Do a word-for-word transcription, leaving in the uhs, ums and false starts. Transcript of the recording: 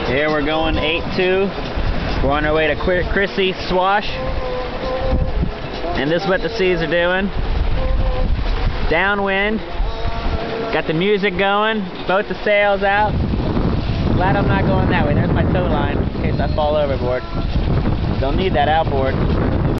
Here we're going eight two. We're on our way to Chrissy Swash. And this is what the seas are doing. Downwind. Got the music going. Boat the sails out. Glad I'm not going that way. There's my tow line in case I fall overboard. Don't need that outboard.